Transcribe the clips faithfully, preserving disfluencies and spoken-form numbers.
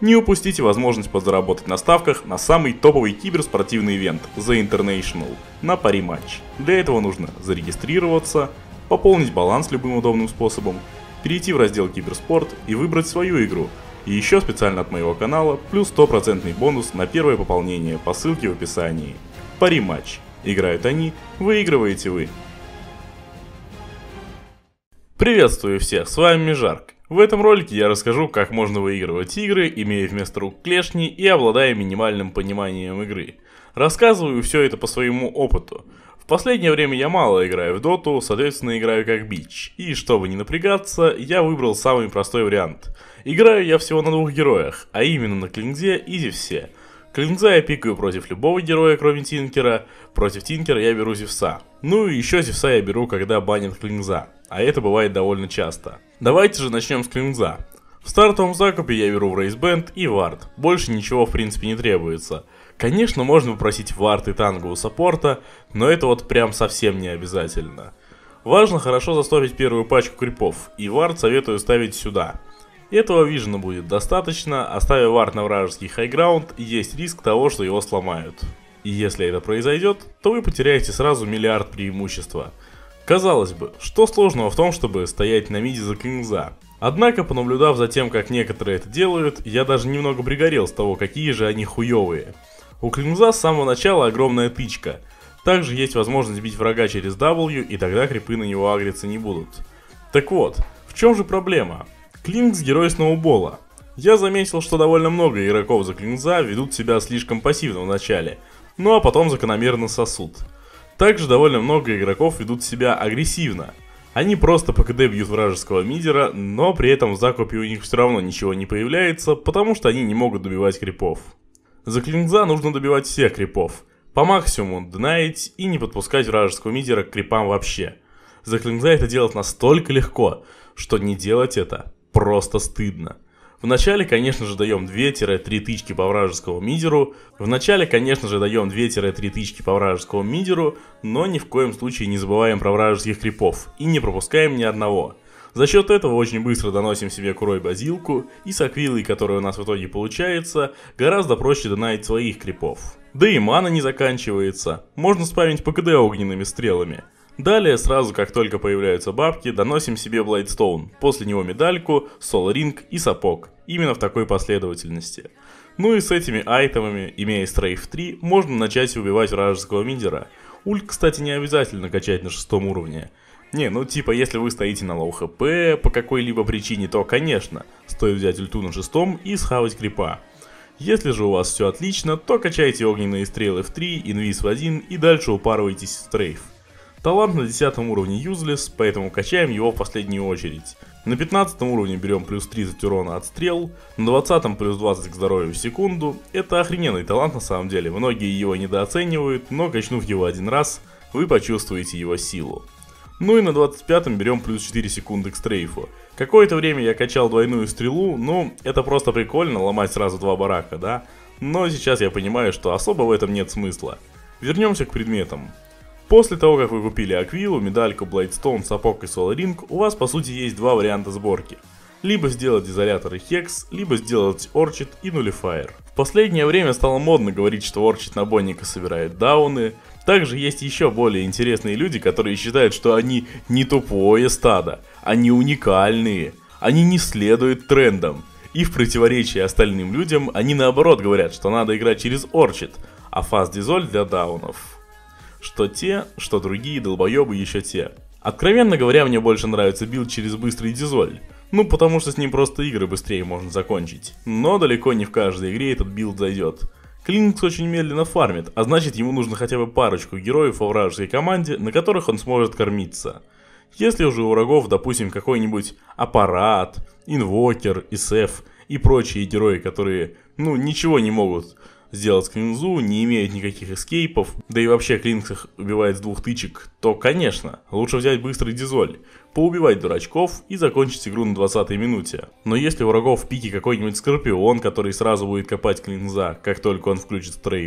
Не упустите возможность подзаработать на ставках на самый топовый киберспортивный ивент The International на пари матч. Для этого нужно зарегистрироваться, пополнить баланс любым удобным способом, перейти в раздел Киберспорт и выбрать свою игру. И еще специально от моего канала плюс сто процентов бонус на первое пополнение по ссылке в описании. Пари матч. Играют они, выигрываете вы. Приветствую всех, с вами Межарк. В этом ролике я расскажу, как можно выигрывать игры, имея вместо рук клешни и обладая минимальным пониманием игры. Рассказываю все это по своему опыту. В последнее время я мало играю в доту, соответственно играю как бич. И чтобы не напрягаться, я выбрал самый простой вариант. Играю я всего на двух героях, а именно на Клинзе и Зевсе. Клинза я пикаю против любого героя, кроме Тинкера. Против Тинкера я беру Зевса. Ну и еще Зевса я беру, когда банят Клинза. А это бывает довольно часто. Давайте же начнем с Клинза. В стартовом закупе я беру Рейсбенд и Вард. Больше ничего в принципе не требуется. Конечно, можно попросить Вард и танго у саппорта, но это вот прям совсем не обязательно. Важно хорошо застопить первую пачку крипов, и Вард советую ставить сюда. Этого вижена будет достаточно, оставив Вард на вражеский хайграунд, есть риск того, что его сломают. И если это произойдет, то вы потеряете сразу миллиард преимущества. Казалось бы, что сложного в том, чтобы стоять на миде за Клинза? Однако, понаблюдав за тем, как некоторые это делают, я даже немного пригорел с того, какие же они хуёвые. У Клинза с самого начала огромная тычка. Также есть возможность бить врага через W, и тогда крипы на него агриться не будут. Так вот, в чем же проблема? Клинз герой сноубола. Я заметил, что довольно много игроков за Клинза ведут себя слишком пассивно в начале, ну а потом закономерно сосут. Также довольно много игроков ведут себя агрессивно. Они просто по КД бьют вражеского мидера, но при этом в закупе у них все равно ничего не появляется, потому что они не могут добивать крипов. За Клинза нужно добивать всех крипов, по максимуму днаить и не подпускать вражеского мидера к крипам вообще. За Клинза это делать настолько легко, что не делать это просто стыдно. Вначале, конечно же, даем две-три тычки по вражескому мидеру. Вначале, конечно же, даем две-три тычки по вражескому мидеру, но ни в коем случае не забываем про вражеских крипов и не пропускаем ни одного. За счет этого очень быстро доносим себе Курой Базилку, и с Аквилой, которая у нас в итоге получается, гораздо проще донать своих крипов. Да и мана не заканчивается, можно спамить по КД огненными стрелами. Далее, сразу как только появляются бабки, доносим себе Бладстоун, после него медальку, Soul Ring и сапог, именно в такой последовательности. Ну и с этими айтемами, имея Стрейф три, можно начать убивать вражеского мидера. Ульт, кстати, не обязательно качать на шестом уровне. Не, ну типа если вы стоите на лоу хп по какой-либо причине, то конечно, стоит взять ульту на шестом и схавать крипа. Если же у вас все отлично, то качайте огненные стрелы в три, инвиз в один и дальше упарывайтесь в стрейф. Талант на десятом уровне юзлес, поэтому качаем его в последнюю очередь. На пятнадцатом уровне берем плюс тридцать урона от стрел, на двадцатом плюс двадцать к здоровью в секунду. Это охрененный талант на самом деле, многие его недооценивают, но качнув его один раз, вы почувствуете его силу. Ну и на двадцать пятом берем плюс четыре секунды к стрейфу. Какое-то время я качал двойную стрелу, ну это просто прикольно ломать сразу два барака, да? Но сейчас я понимаю, что особо в этом нет смысла. Вернемся к предметам. После того, как вы купили Аквилу, медальку, Бладстоун, сапог и Soul Ring, у вас по сути есть два варианта сборки. Либо сделать изолятор и хекс, либо сделать орчит и нулифайер. В последнее время стало модно говорить, что орчит на бонника собирает дауны. Также есть еще более интересные люди, которые считают, что они не тупое стадо, они уникальные, они не следуют трендам. И в противоречие остальным людям, они наоборот говорят, что надо играть через орчит, а фаст дизоль для даунов. Что те, что другие долбоебы еще те. Откровенно говоря, мне больше нравится билд через быстрый дизоль. Ну, потому что с ним просто игры быстрее можно закончить. Но далеко не в каждой игре этот билд зайдет. Клинкс очень медленно фармит, а значит ему нужно хотя бы парочку героев во вражеской команде, на которых он сможет кормиться. Если уже у врагов, допустим, какой-нибудь аппарат, инвокер, ИСФ и прочие герои, которые, ну, ничего не могут сделать Клинзу, не имеют никаких эскейпов, да и вообще Клинкс их убивает с двух тычек, то, конечно, лучше взять быстрый дизоль, поубивать дурачков и закончить игру на двадцатой минуте. Но если у врагов в пике какой-нибудь Скорпион, который сразу будет копать Клинза, как только он включит стрейф,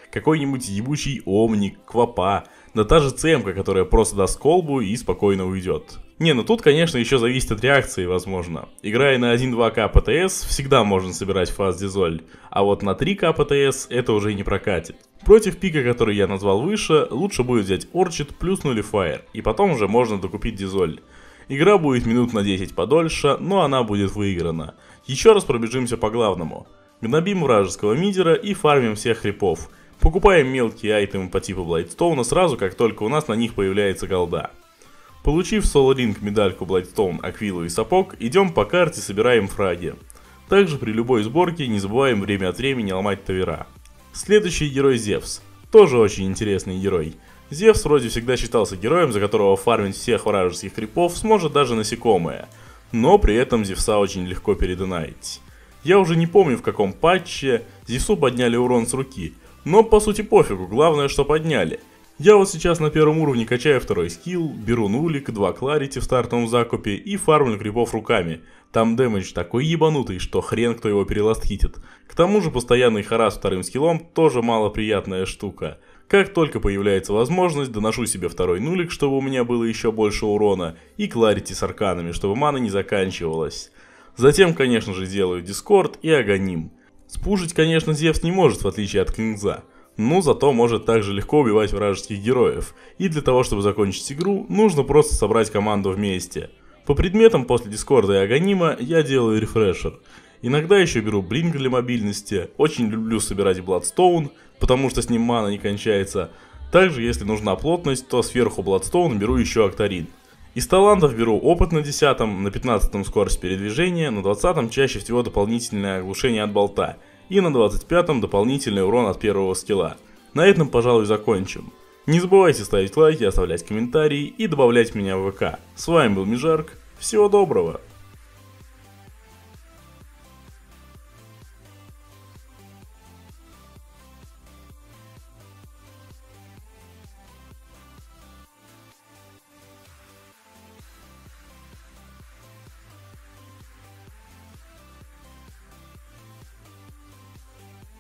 какой-нибудь ебучий Омник, Квапа, да та же Цемка, которая просто даст колбу и спокойно уйдет. Не, ну тут, конечно, еще зависит от реакции, возможно. Играя на один-два ка ПТС, всегда можно собирать фаст-дизоль, а вот на три ка ПТС это уже не прокатит. Против пика, который я назвал выше, лучше будет взять Орчид плюс Нулифайер, и потом уже можно докупить дизоль. Игра будет минут на десять подольше, но она будет выиграна. Еще раз пробежимся по главному. Гнобим вражеского мидера и фармим всех хрипов. Покупаем мелкие айтемы по типу Блайдстоуна сразу, как только у нас на них появляется голда. Получив Soul Ring, медальку Блайдстоун, Аквилу и сапог, идем по карте, собираем фраги. Также при любой сборке не забываем время от времени ломать тавера. Следующий герой Зевс. Тоже очень интересный герой. Зевс вроде всегда считался героем, за которого фармить всех вражеских крипов сможет даже насекомое. Но при этом Зевса очень легко передонайтить. Я уже не помню, в каком патче Зевсу подняли урон с руки, но по сути пофигу, главное, что подняли. Я вот сейчас на первом уровне качаю второй скилл, беру нулик, два кларити в стартовом закупе и фармлю крипов руками. Там дэмэдж такой ебанутый, что хрен кто его переластхитит. К тому же постоянный харас вторым скиллом тоже малоприятная штука. Как только появляется возможность, доношу себе второй нулик, чтобы у меня было еще больше урона, и кларити с арканами, чтобы мана не заканчивалась. Затем, конечно же, делаю дискорд и агоним. Спушить, конечно, Зевс не может, в отличие от Клинза, но зато может также легко убивать вражеских героев. И для того, чтобы закончить игру, нужно просто собрать команду вместе. По предметам после дискорда и агонима я делаю рефрешер. Иногда еще беру блинк для мобильности, очень люблю собирать Бладстоун, потому что с ним мана не кончается. Также, если нужна плотность, то сверху Бладстоун беру еще Актарин. Из талантов беру опыт на десятом, на пятнадцатом скорость передвижения, на двадцатом чаще всего дополнительное оглушение от болта и на двадцать пятом дополнительный урон от первого скилла. На этом, пожалуй, закончим. Не забывайте ставить лайки, оставлять комментарии и добавлять меня в ВК. С вами был Мижарк, всего доброго!